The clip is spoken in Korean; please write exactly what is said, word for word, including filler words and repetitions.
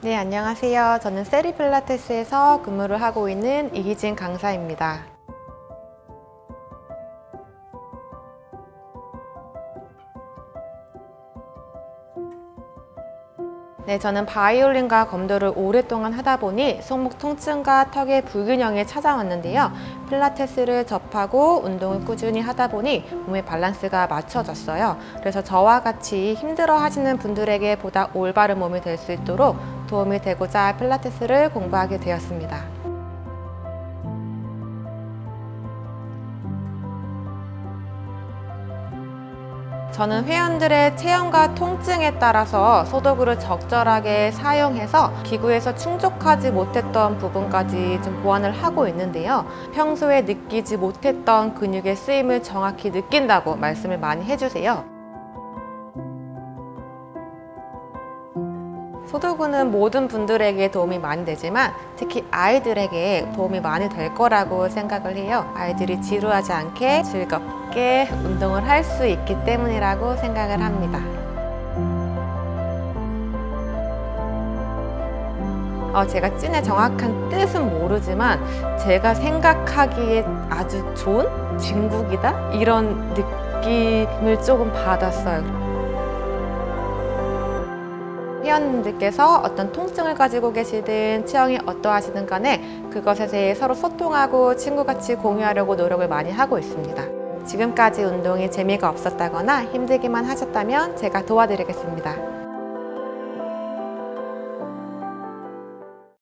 네, 안녕하세요. 저는 세리 필라테스에서 근무를 하고 있는 이희진 강사입니다. 네, 저는 바이올린과 검도를 오랫동안 하다 보니 손목 통증과 턱의 불균형이 찾아왔는데요. 필라테스를 접하고 운동을 꾸준히 하다 보니 몸의 밸런스가 맞춰졌어요. 그래서 저와 같이 힘들어 하시는 분들에게 보다 올바른 몸이 될 수 있도록 도움이 되고자 필라테스를 공부하게 되었습니다. 저는 회원들의 체형과 통증에 따라서 소도구를 적절하게 사용해서 기구에서 충족하지 못했던 부분까지 좀 보완을 하고 있는데요. 평소에 느끼지 못했던 근육의 쓰임을 정확히 느낀다고 말씀을 많이 해주세요. 소도구는 모든 분들에게 도움이 많이 되지만 특히 아이들에게 도움이 많이 될 거라고 생각을 해요. 아이들이 지루하지 않게 즐겁게 운동을 할 수 있기 때문이라고 생각을 합니다. 어, 제가 찐의 정확한 뜻은 모르지만 제가 생각하기에 아주 좋은 진국이다? 이런 느낌을 조금 받았어요. 회원님들께서 어떤 통증을 가지고 계시든 체형이 어떠하시든 간에 그것에 대해 서로 소통하고 친구같이 공유하려고 노력을 많이 하고 있습니다. 지금까지 운동이 재미가 없었다거나 힘들기만 하셨다면 제가 도와드리겠습니다.